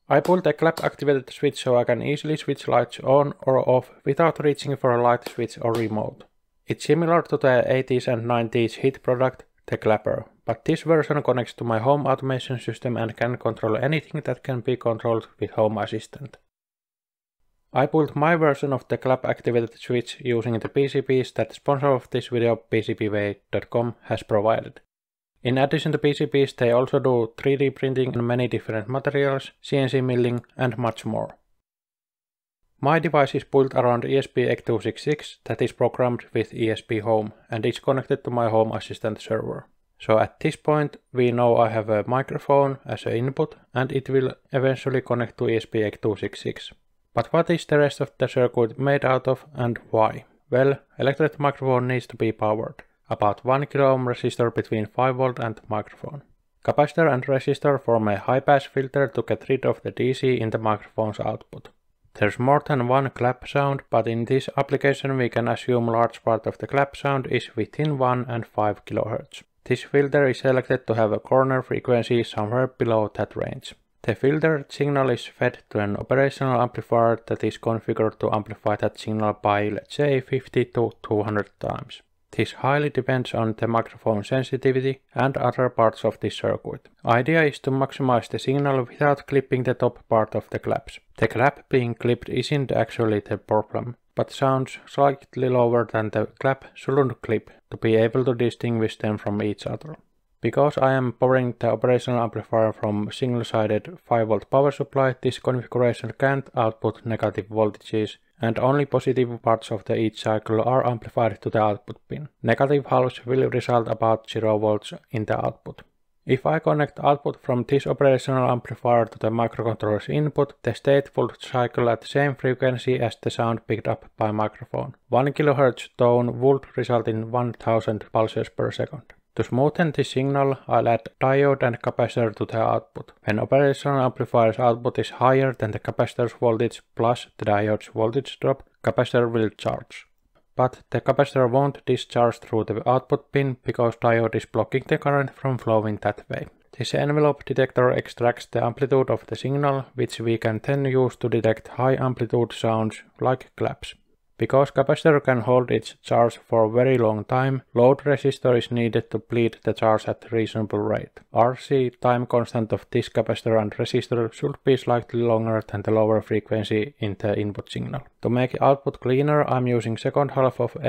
I pulled a clap activated switch so I can easily switch lights on or off without reaching for a light switch or remote. It's similar to the 80s and 90s hit product, the clapper, but this version connects to my home automation system and can control anything that can be controlled with Home Assistant. I pulled my version of the clap activated switch using the PCBs that sponsor of this video, PCBWay.com, has provided. In addition to PCBs, they also do 3D printing in many different materials, CNC milling and much more. My device is built around ESP8266 that is programmed with ESPHome and is connected to my Home Assistant server. So at this point we know I have a microphone as an input and it will eventually connect to ESP8266. But what is the rest of the circuit made out of and why? Well, electret microphone needs to be powered. About 1 kΩ resistor between 5V and microphone. Capacitor and resistor form a high-pass filter to get rid of the DC in the microphone's output. There's more than one clap sound, but in this application we can assume large part of the clap sound is within 1 and 5 kHz. This filter is selected to have a corner frequency somewhere below that range. The filtered signal is fed to an operational amplifier that is configured to amplify that signal by, let's say, 50 to 200 times. This highly depends on the microphone sensitivity and other parts of this circuit. Idea is to maximize the signal without clipping the top part of the claps. The clap being clipped isn't actually the problem, but sounds slightly lower than the clap shouldn't clip to be able to distinguish them from each other. Because I am powering the operational amplifier from single-sided 5V power supply, this configuration can't output negative voltages, and only positive parts of each cycle are amplified to the output pin. Negative halves will result about 0V in the output. If I connect output from this operational amplifier to the microcontroller's input, the state would cycle at the same frequency as the sound picked up by microphone. 1 kHz tone would result in 1000 pulses per second. To smoothen the signal, I'll add diode and capacitor to the output. When operational amplifier's output is higher than the capacitor's voltage plus the diode's voltage drop, capacitor will charge. But the capacitor won't discharge through the output pin because diode is blocking the current from flowing that way. This envelope detector extracts the amplitude of the signal, which we can then use to detect high amplitude sounds like claps. Because capacitor can hold its charge for a very long time, load resistor is needed to bleed the charge at a reasonable rate. RC time constant of this capacitor and resistor should be slightly longer than the lower frequency in the input signal. To make output cleaner, I'm using second half of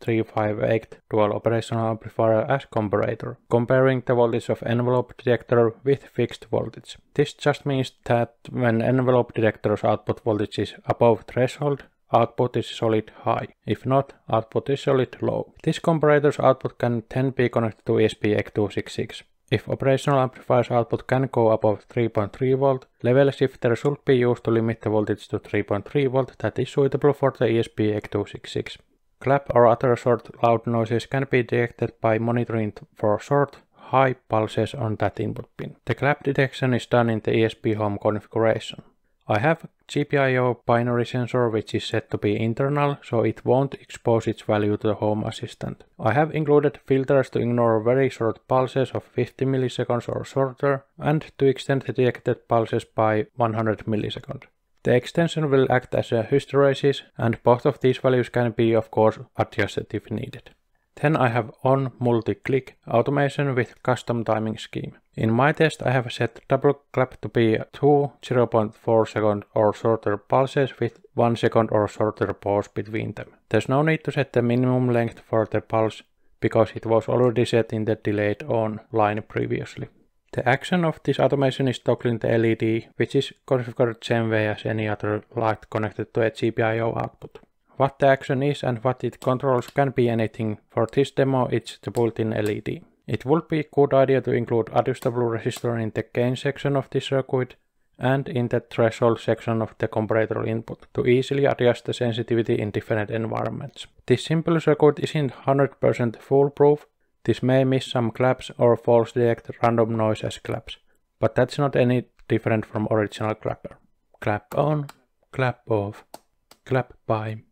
LM358 dual operational amplifier as comparator, comparing the voltage of envelope detector with fixed voltage. This just means that when envelope detector's output voltage is above threshold, output is solid high. If not, output is solid low. This comparator's output can then be connected to ESP8266. If operational amplifier's output can go above 3.3V, level shifter should be used to limit the voltage to 3.3V that is suitable for the ESP8266. Clap or other short loud noises can be detected by monitoring for short, high pulses on that input pin. The clap detection is done in the ESPHome configuration. I have a GPIO binary sensor which is set to be internal, so it won't expose its value to the Home Assistant. I have included filters to ignore very short pulses of 50 milliseconds or shorter, and to extend the detected pulses by 100 milliseconds. The extension will act as a hysteresis, and both of these values can be of course adjusted if needed. Then I have on multi-click automation with custom timing scheme. In my test I have set double clap to be 2 0.4 second or shorter pulses with 1 second or shorter pause between them. There's no need to set the minimum length for the pulse because it was already set in the delayed on line previously. The action of this automation is toggling the LED, which is configured same way as any other light connected to a GPIO output. What the action is and what it controls can be anything. For this demo it's the built-in LED. It would be a good idea to include adjustable resistor in the gain section of the circuit and in the threshold section of the comparator input to easily adjust the sensitivity in different environments. This simple circuit isn't 100% foolproof. This may miss some claps or false detect random noise as claps, but that's not any different from original clapper. Clap on, clap off, clap by.